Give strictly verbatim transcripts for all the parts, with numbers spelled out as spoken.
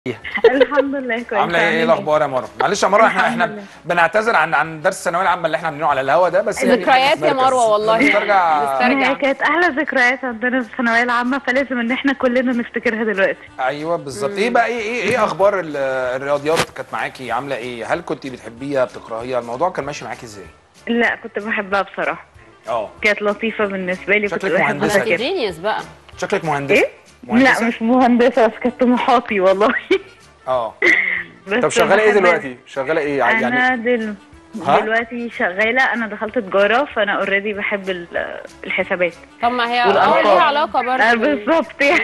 الحمد لله كويسه. عامله ايه؟ ايه الاخبار يا مروه؟ معلش يا مروه، احنا احنا بنعتذر عن عن درس الثانويه العامه اللي احنا عاملينه على الهوا ده، بس يعني ذكريات يا مروه والله. نسترجع. هي كانت احلى ذكريات عندنا في الثانويه العامه، فلازم ان احنا كلنا نفتكرها دلوقتي. ايوه بالظبط. ايه بقى ايه ايه ايه اخبار ال- الرياضيات كانت معاكي عامله ايه؟ هل كنت بتحبيها بتكرهيها؟ الموضوع كان ماشي معاكي ازاي؟ لا كنت بحبها بصراحه. اه كانت لطيفه بالنسبه لي، كنت شكلك بحبها مهندسة انت كده. كده. جينيوس بقى. شكلك مهندسه. ايه؟ لا مهندسة؟ مش مهندسه، بس كانت طموحاتي والله. اه بس طب شغاله ايه بحب- دلوقتي؟ شغاله ايه يعني؟ انا دل... ها؟ دلوقتي شغاله، انا دخلت تجاره، فانا اوريدي بحب ال- الحسابات. طب ما هي والأرقام. اه ليها علاقه برضه آه، بال- بالظبط يعني.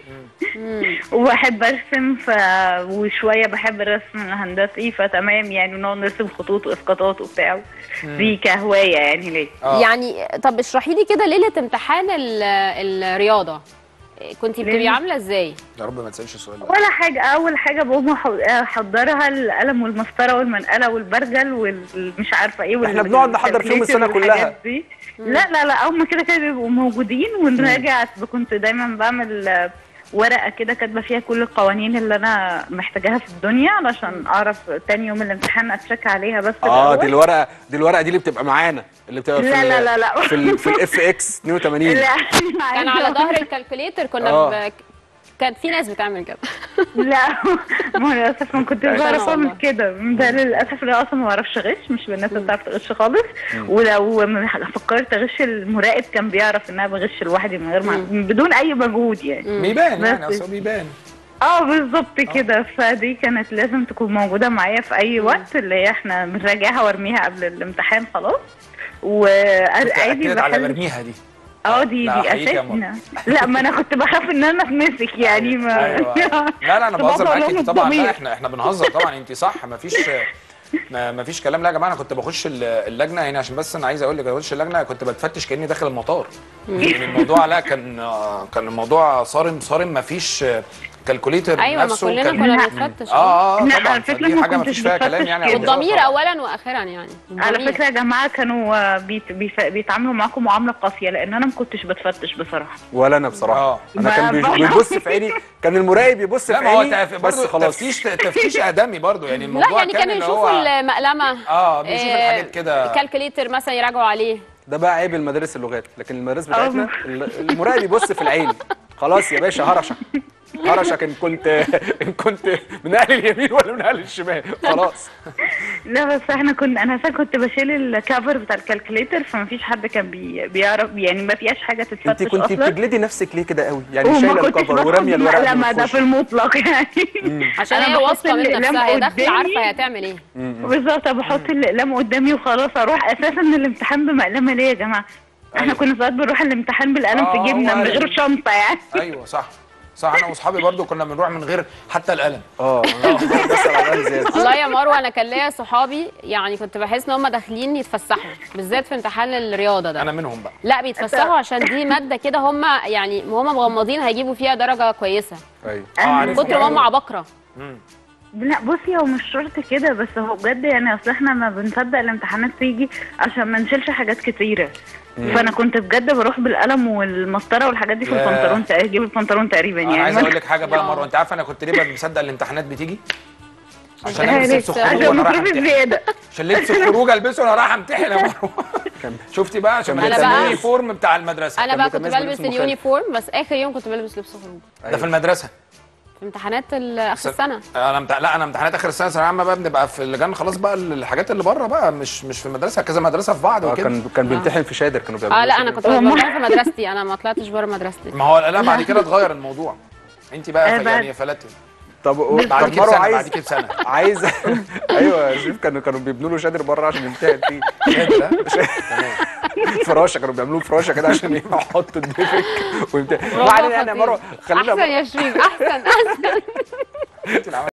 مم. وبحب ارسم ف... وشويه بحب الرسم الهندسي، فتمام يعني نقعد نرسم خطوط واسقاطات وبتاع. دي كهوايه يعني ليه. اه يعني طب اشرحي لي كده ليله امتحان ال- الرياضه كنت بتبقي ليلة؟ عامله ازاي؟ يا رب ما تسالش السؤال ده. ولا حاجة، أول حاجة بقوم أح- أحضرها القلم والمسطرة والمنقلة والبرجل والمش عارفة إيه. إحنا بنقعد نحضر فيهم السنة كلها. دي. لا لا لا، هم كده كده بيبقوا موجودين ونراجع. كنت دايما بعمل آه، ورقة كده كاتبة فيها كل القوانين اللي أنا محتاجاها في الدنيا، علشان أعرف تاني يوم الامتحان أتشك عليها. بس اه الأول. دي الورقه دي الورقه دي اللي بتبقى معانا، اللي بتبقى في لا ال- لا لا لا. في ال في الاف اكس اتنين وتمانين. لا كان على ظهر الكالكوليتر كنا آه. ب... كان في ناس بتعمل كده. لا ما هو للاسف ما كنتش بعرف والله. اعمل كده. ده للاسف اللي اصلا ما بعرفش اغش، مش من الناس اللي بتعرف تغش خالص. ولو ما فكرت اغش، المراقب كان بيعرف ان انا بغش لوحدي من غير ما بدون اي مجهود يعني. بيبان يعني، بس- اصل بيبان. اه بالظبط كده. فدي كانت لازم تكون موجوده معايا في اي وقت، اللي هي احنا بنراجعها وارميها قبل الامتحان خلاص. وعادي اكدت على بحل. برميها دي. اه دي لا، دي أحييك يا اساسنا. لا ما انا كنت بخاف ان انا اتمسك يعني. ما ايوه أيوة. لا لا انا كنت بهزر بابا معاكي لهم انت طبعا. لا الضمير. احنا احنا بنهزر طبعا، انت صح. مفيش ما مفيش كلام. لا يا جماعه، انا كنت بخش ال- اللجنه يعني، عشان بس انا عايز اقول لك، بخش اللجنه كنت بتفتش كاني داخل المطار. يعني الموضوع لا كان كان الموضوع صارم صارم. مفيش كالكوليتر ايوه ما نفسه كلنا كان كنا بنتفتش. اه اه لا، طبعا. على فكرة فدي ما حاجه كنتش مفيش فيها كلام بتفتش يعني. كده. على الهزار والضمير طبعاً. اولا واخرا يعني. على الضمير. فكره يا جماعه كانوا آه، بيت بيف- بيتعاملوا معاكم معامله قاسيه، لان انا ما كنتش بتفتش بصراحه. ولا انا بصراحه. آه. انا كان ما- بيش- بيبص في عيني، كان المراقب يبص لا في ما هو عيني تف- بس برضه خلاص. تفتيش تفتيش ادمي برضه يعني. لا الموضوع يعني كان كانوا اللي يشوفوا هو المقلمه. اه بيشوف آه، الحاجات كده. كالكوليتر مثلا يراجعوا عليه. ده بقى عيب المدارس اللغات، لكن المدارس بتاعتنا ال- المراقب يبص في العين خلاص يا باشا. هرشك هرشك ان كنت ان كنت من اهل اليمين ولا من اهل الشمال خلاص. لا بس احنا كنا، انا أساساً كنت بشيل الكفر بتاع الكالكوليتر، فما فيش حد كان بي بيعرف يعني، ما فيهاش حاجه تتفتش انت كنت اصلا. بتجلدي نفسك ليه كده قوي؟ يعني وما شايله كنتش الكفر باخد وراميه الورقه لا قبل ما ما ده تخش. في المطلق يعني. عشان أنا هي بحط واثقه من الأقلام نفسها، هي داخله قدامي. عارفه هي هتعمل ايه. بالظبط، بحط الاقلام قدامي وخلاص اروح. اساسا الامتحان بمقلمه ليه يا جماعه؟ احنا أيوة. كنا ساعات بنروح الامتحان بالقلم آه، في جيبنا هو من قلم. غير شنطه يعني. ايوه صح صح. انا واصحابي برضو كنا بنروح من غير حتى القلم. اه بس على الاقل زياده. والله يا مروه انا كان ليا صحابي يعني كنت بحس ان هم داخلين يتفسحوا، بالذات في امتحان الرياضه ده. انا منهم بقى. لا بيتفسحوا عشان دي ماده كده هم يعني هم مغمضين هيجيبوا فيها درجه كويسه ايوه اه عارف. كتر ما هم عباقره. لا بصي، هو مش شرط كده، بس هو بجد يعني، اصل احنا ما بنصدق الامتحانات تيجي عشان ما نشيلش حاجات كتيره. فانا كنت بجد بروح بالقلم والمسطره والحاجات دي في ياه. البنطلون، اجيب البنطلون تقريبا انا يعني. عايز اقول لك حاجه بقى يا آه. مروه. انت عارفه انا كنت ليه بقى مصدق الامتحانات بتيجي؟ عشان عشان البس لبس خروج وانا رايح امتحن. زياده. عشان لبس الخروج البسه وانا رايح امتحن يا مروه. شفتي بقى؟ عشان أنا لبس بقى- اليونيفورم بتاع المدرسه. انا بقى كنت متميز بلبس بلبس مخالف. اليونيفورم، بس اخر يوم كنت بلبس لبس خروج ده في المدرسه. في امتحانات ال- اخر السنه. انا مت... لا انا امتحانات اخر السنه ثانويه عامه بقى بنبقى في اللجان خلاص بقى. الحاجات اللي بره بقى مش مش في المدرسه، كذا مدرسه في بعض آه، وكده. كان كان بيمتحن في شادر، كانوا بيعملوا اه لا كده. انا كنت بمتحن في مدرستي، انا ما طلعتش بره مدرستي. ما هو لا بعد كده اتغير الموضوع. انت بقى آه، ف- بعد- يعني فلتي طب بعد طب كده مروه بسنه. عايز بعد كده بسنه عايز ايوه يا شريف، كانوا كانوا بيبنوا له شادر بره عشان يمتحن فيه. شادر. تمام. فراشه، كانوا بيعملوا له فراشه كده عشان يحط الدفك ويمتحن. برافو ما علينا يعني يا خطير. مروه، خلينا احسن يا شريف، احسن احسن. انت اللي عملتي